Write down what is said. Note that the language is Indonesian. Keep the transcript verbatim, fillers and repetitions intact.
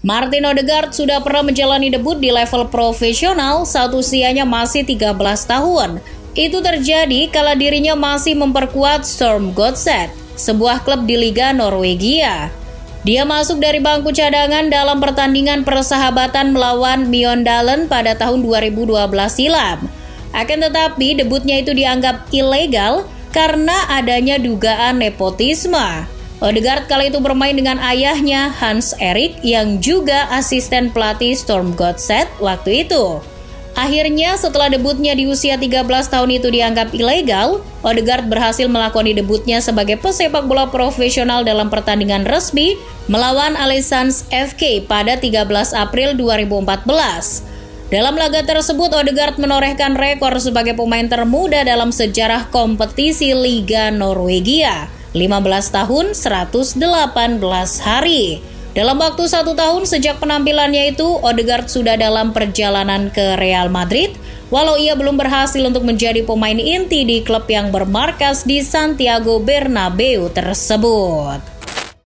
Martin Odegaard sudah pernah menjalani debut di level profesional saat usianya masih tiga belas tahun. Itu terjadi kala dirinya masih memperkuat Storm Godset, sebuah klub di Liga Norwegia. Dia masuk dari bangku cadangan dalam pertandingan persahabatan melawan Mjøndalen pada tahun dua ribu dua belas silam. Akan tetapi debutnya itu dianggap ilegal karena adanya dugaan nepotisme. Odegaard kala itu bermain dengan ayahnya Hans Erik yang juga asisten pelatih Storm Godset waktu itu. Akhirnya setelah debutnya di usia tiga belas tahun itu dianggap ilegal, Odegaard berhasil melakoni debutnya sebagai pesepak bola profesional dalam pertandingan resmi melawan Aalesund F K pada tiga belas April dua ribu empat belas. Dalam laga tersebut, Odegaard menorehkan rekor sebagai pemain termuda dalam sejarah kompetisi Liga Norwegia, lima belas tahun seratus delapan belas hari. Dalam waktu satu tahun sejak penampilannya itu, Odegaard sudah dalam perjalanan ke Real Madrid, walau ia belum berhasil untuk menjadi pemain inti di klub yang bermarkas di Santiago Bernabeu tersebut.